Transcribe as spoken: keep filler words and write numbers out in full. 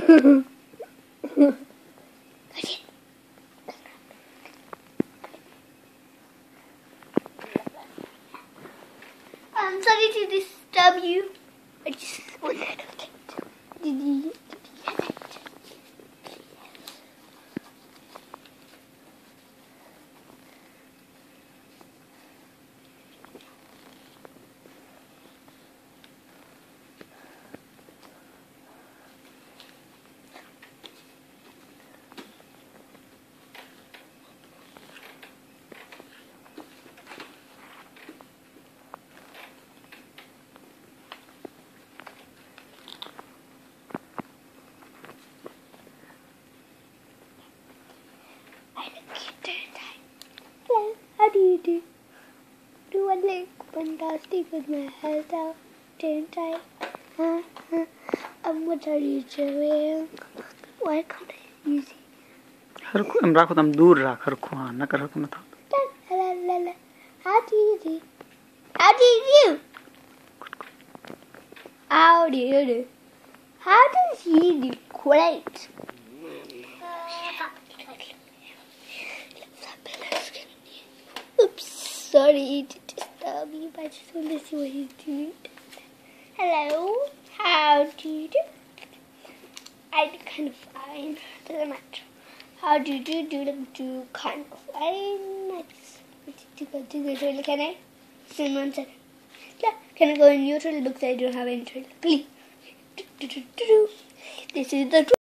I'm sorry to disturb you. I just wanted to get. Did you, did you get it? Hello, how do you do? Do I look fantastic with my hair down? Don't I? Huh? Huh? Um, what are you doing? Why can't I use it? हरखु हम राखो तम दूर राख हरखु हाँ न कर हरखु न था La, la, la. How do you do? How do you do? How do you do? How does he do? Great. Oops, sorry to disturb you, but I just want to see what he's doing. Hello, how do you do? I do kind of fine, doesn't matter. How do you do? Do do do kind of fine. Nice. Do go do go. Can I? Just one second. Yeah. Can I go in neutral? Looks like I don't have any neutral. Please. This is the